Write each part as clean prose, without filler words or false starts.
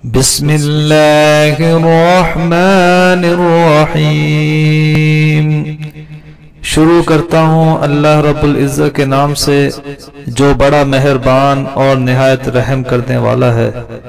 بسم اللہ الرحمن الرحیم۔ شروع کرتا ہوں اللہ رب العزت کے نام سے جو بڑا مہربان اور نہایت رحم کرنے والا ہے۔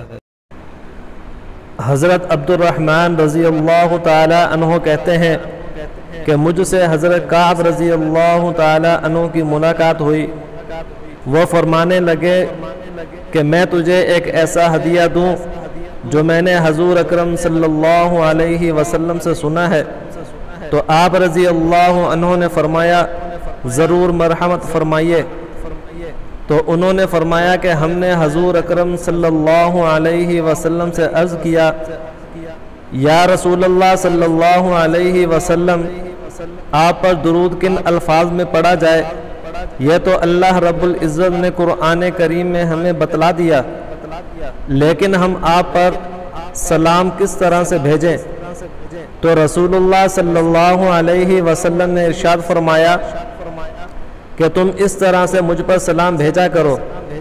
حضرت عبد الرحمن رضی اللہ تعالی عنہ کہتے ہیں کہ مجھ سے حضرت کعب رضی اللہ تعالی عنہ کی ملاقات ہوئی۔ وہ فرمانے لگے کہ میں تجھے ایک ایسا ہدیہ دوں جو میں نے حضور اکرم صلی اللہ علیہ وسلم سے سنا ہے۔ تو آپ رضی اللہ عنہ نے فرمایا ضرور مرحمت فرمائیے۔ تو انہوں نے فرمایا کہ ہم نے حضور اکرم صلی اللہ علیہ وسلم سے عرض کیا یا رسول اللہ صلی اللہ علیہ وسلم، آپ پر درود کن الفاظ میں پڑھا جائے؟ یہ تو اللہ رب العزت نے قرآن کریم میں ہمیں بتلا دیا، لیکن ہم آپ پر سلام کس طرح سے بھیجیں؟ تو رسول اللہ صلی اللہ علیہ وسلم نے ارشاد فرمایا کہ تم اس طرح سے مجھ پر سلام بھیجا کرو،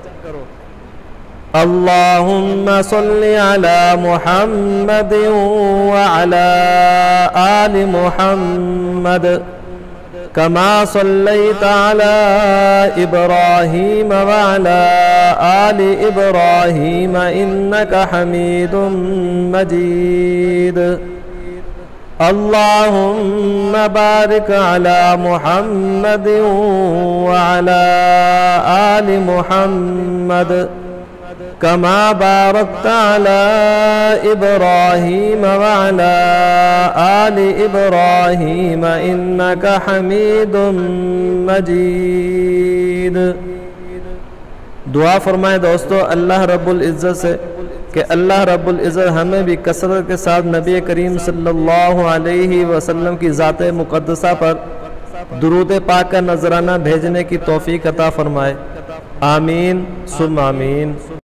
اللہم صلی علی محمد وعلی آل محمد کما صلیت علی ابراہیم وعلی آل ابراہیم انک حمید مجید، اللہم بارک علی محمد وعلی آل محمد کما بارکت علی ابراہیم وعلی آل ابراہیم انک حمید مجید۔ دعا فرمائے دوستو اللہ رب العزت سے کہ اللہ رب العزت ہمیں بھی کثرت کے ساتھ نبی کریم صلی اللہ علیہ وسلم کی ذات مقدسہ پر درود پاک کا نذرانہ بھیجنے کی توفیق عطا فرمائے، آمین ثم آمین۔